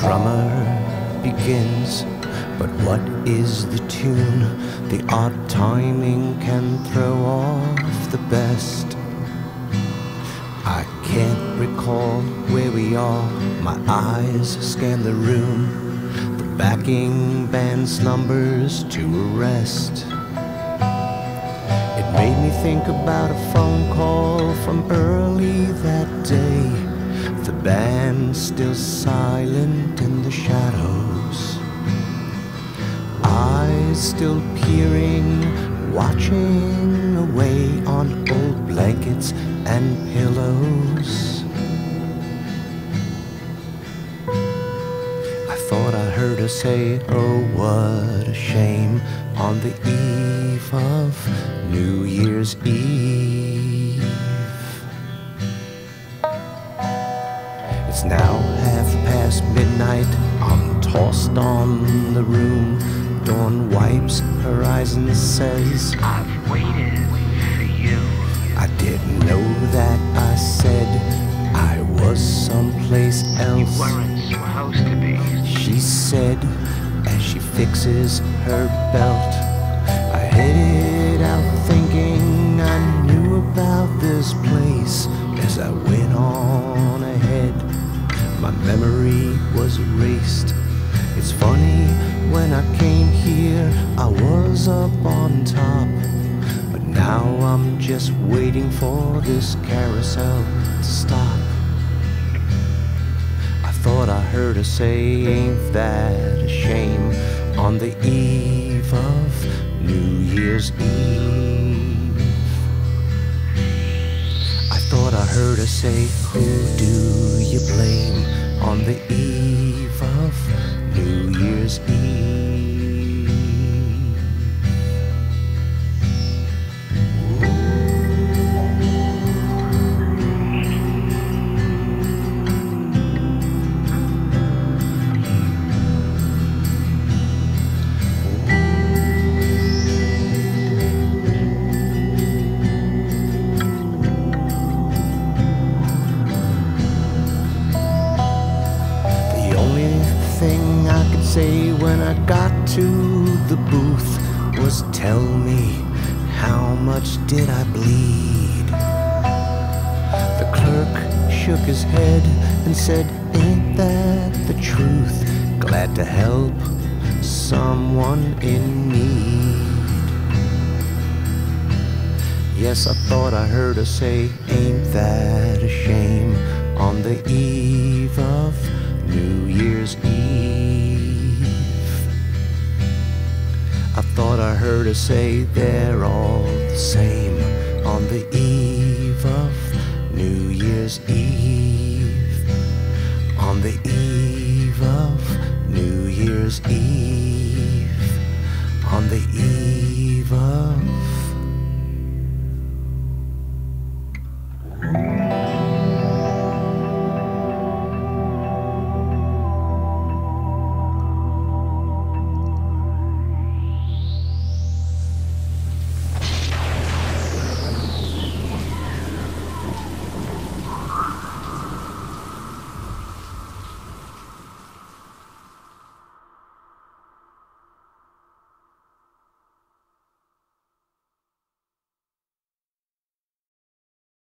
drummer begins, but what is the tune? The odd timing can throw off the best. I can't recall where we are. My eyes scan the room. The backing band slumbers to a rest. It made me think about a phone call from early that day. The band still silent in the shadows. Eyes still peering, watching away on old blankets and pillows. I thought I heard her say, oh, what a shame, on the eve of New Year's Eve. It's now midnight. I'm tossed on the room. Dawn wipes her eyes and says, I've waited for you. I didn't know that I said I was someplace else. You weren't supposed to be. She said as she fixes her belt. I headed out thinking I knew about this place. As I went on ahead, my memory was erased. It's funny, when I came here, I was up on top. But now I'm just waiting for this carousel to stop. I thought I heard her say, ain't that a shame, on the eve of New Year's Eve. I thought I heard her say, who do you blame, on the eve of New Year's Eve. The only thing I could say when I got to the booth was, tell me, how much did I bleed? The clerk shook his head and said, ain't that the truth? Glad to help someone in need. Yes, I thought I heard her say, ain't that a shame, on the eve of New Year's Eve. I thought I heard her say, they're all the same, on the eve of New Year's Eve. On the eve of New Year's Eve. On the eve of